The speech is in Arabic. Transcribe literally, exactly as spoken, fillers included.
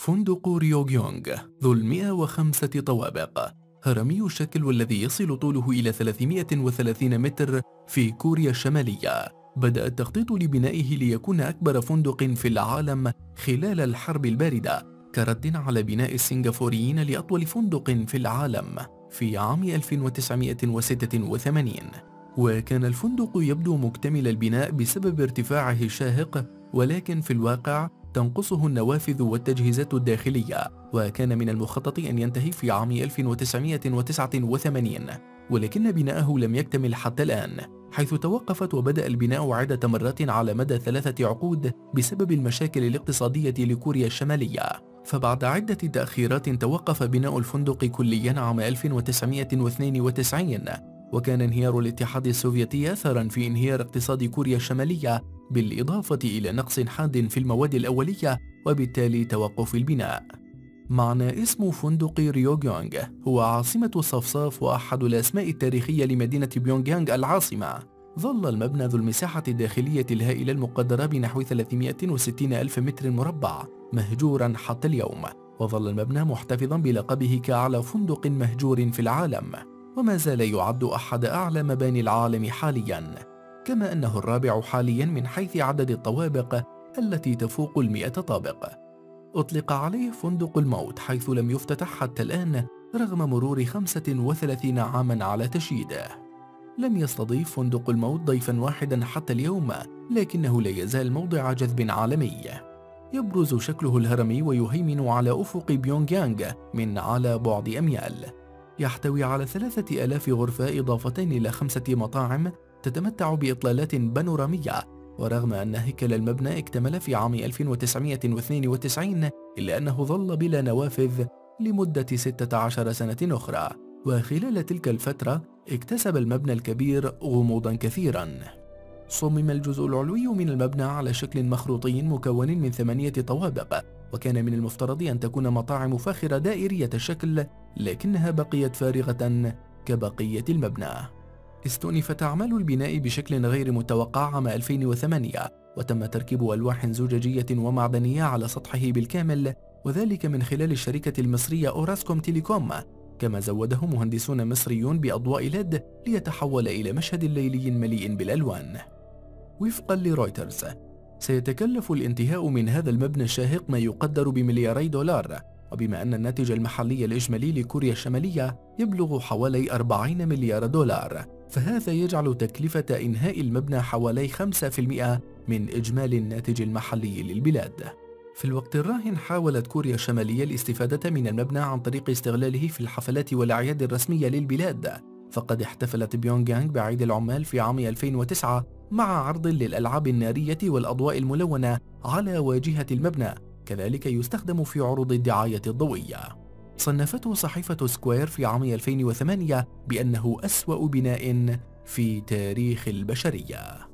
فندق ريوغيونغ ذو المئة وخمسة طوابق هرمي الشكل والذي يصل طوله إلى ثلاثمئة وثلاثين متر في كوريا الشمالية. بدأ التخطيط لبنائه ليكون أكبر فندق في العالم خلال الحرب الباردة كرد على بناء السنغافوريين لأطول فندق في العالم في عام ألف وتسعمئة وستة وثمانين. وكان الفندق يبدو مكتمل البناء بسبب ارتفاعه الشاهق، ولكن في الواقع تنقصه النوافذ والتجهيزات الداخلية، وكان من المخطط أن ينتهي في عام ألف وتسعمئة وتسعة وثمانين، ولكن بناءه لم يكتمل حتى الآن، حيث توقفت وبدأ البناء عدة مرات على مدى ثلاثة عقود بسبب المشاكل الاقتصادية لكوريا الشمالية. فبعد عدة تأخيرات توقف بناء الفندق كليا عام ألف وتسعمئة واثنين وتسعين، وكان انهيار الاتحاد السوفيتي أثرا في انهيار اقتصاد كوريا الشمالية، بالإضافة إلى نقص حاد في المواد الأولية وبالتالي توقف البناء. معنى اسم فندق ريوغيونغ هو عاصمة الصفصاف وأحد الأسماء التاريخية لمدينة بيونغيانغ العاصمة. ظل المبنى ذو المساحة الداخلية الهائلة المقدرة بنحو ثلاثمئة وستين ألف متر مربع مهجورا حتى اليوم، وظل المبنى محتفظا بلقبه كأعلى فندق مهجور في العالم، وما زال يعد أحد أعلى مباني العالم حاليا، كما أنه الرابع حاليا من حيث عدد الطوابق التي تفوق المئة طابق. أطلق عليه فندق الموت حيث لم يفتتح حتى الآن رغم مرور خمسة وثلاثين عاما على تشييده. لم يستضيف فندق الموت ضيفا واحدا حتى اليوم، لكنه لا يزال موضع جذب عالمي. يبرز شكله الهرمي ويهيمن على أفق بيونغيانغ من على بعد أميال. يحتوي على ثلاثة آلاف غرفة إضافة إلى خمسة مطاعم تتمتع بإطلالات بانورامية، ورغم أن هيكل المبنى اكتمل في عام ألف وتسعمئة واثنين وتسعين إلا أنه ظل بلا نوافذ لمدة ستة عشر سنة أخرى، وخلال تلك الفترة اكتسب المبنى الكبير غموضا كثيرا. صمم الجزء العلوي من المبنى على شكل مخروطي مكون من ثمانية طوابق، وكان من المفترض أن تكون مطاعم فاخرة دائرية الشكل، لكنها بقيت فارغة كبقية المبنى. استؤنفت أعمال البناء بشكل غير متوقع عام ألفين وثمانية، وتم تركيب ألواح زجاجية ومعدنية على سطحه بالكامل، وذلك من خلال الشركة المصرية أوراسكوم تيليكوم، كما زوده مهندسون مصريون بأضواء ليد ليتحول إلى مشهد ليلي مليء بالألوان. وفقا لرويترز، سيتكلف الانتهاء من هذا المبنى الشاهق ما يقدر بملياري دولار، وبما أن الناتج المحلي الإجمالي لكوريا الشمالية يبلغ حوالي أربعين مليار دولار، فهذا يجعل تكلفة إنهاء المبنى حوالي خمسة بالمئة من إجمالي الناتج المحلي للبلاد. في الوقت الراهن حاولت كوريا الشمالية الاستفادة من المبنى عن طريق استغلاله في الحفلات والأعياد الرسمية للبلاد، فقد احتفلت بيونغيانغ بعيد العمال في عام ألفين وتسعة مع عرض للألعاب النارية والأضواء الملونة على واجهة المبنى، كذلك يستخدم في عروض الدعاية الضوئية. صنفته صحيفة سكوير في عام ألفين وثمانية بأنه أسوأ بناء في تاريخ البشرية.